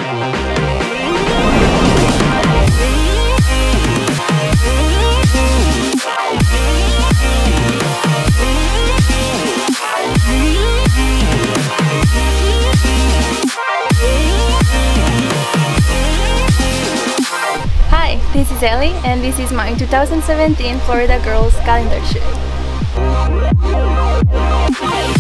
This is Ellie, and this is my 2017 Florida Girls calendar shoot.